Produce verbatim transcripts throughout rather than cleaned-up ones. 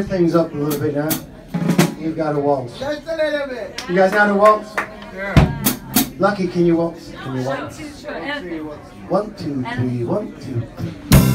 cheer things up a little bit now. You've got a waltz. Just a little bit. You guys know how to waltz? Yeah. Lucky, can you waltz? Can you waltz? One, two, three, one, two, three.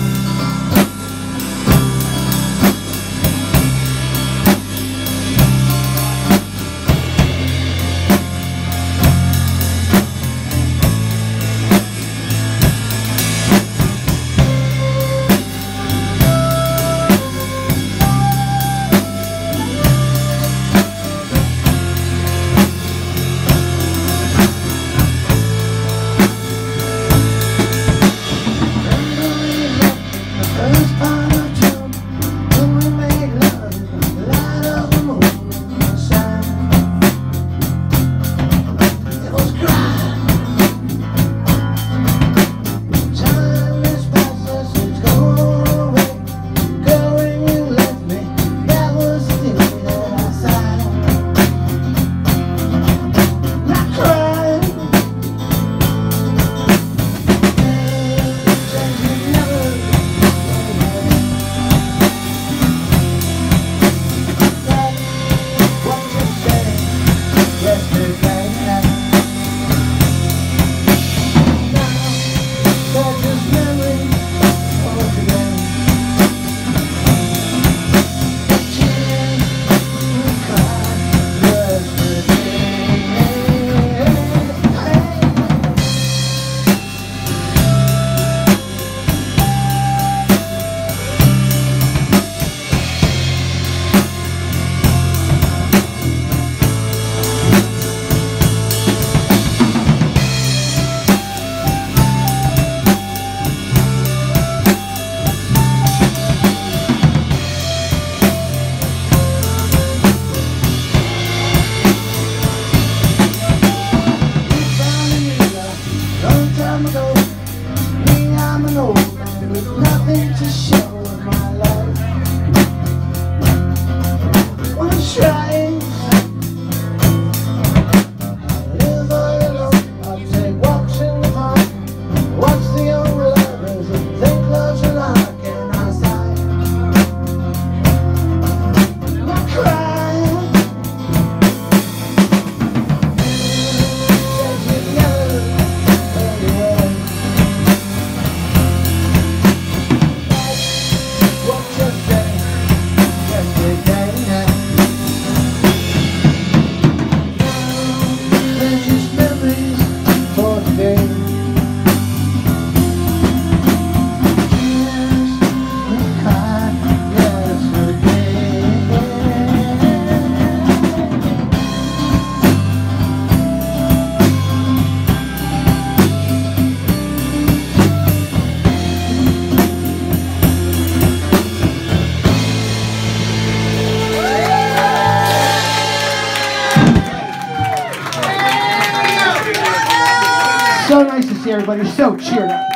So nice to see everybody so cheered up.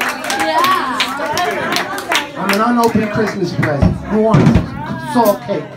Yeah. I'm an unopened Christmas present. Who wants it? Salt cake.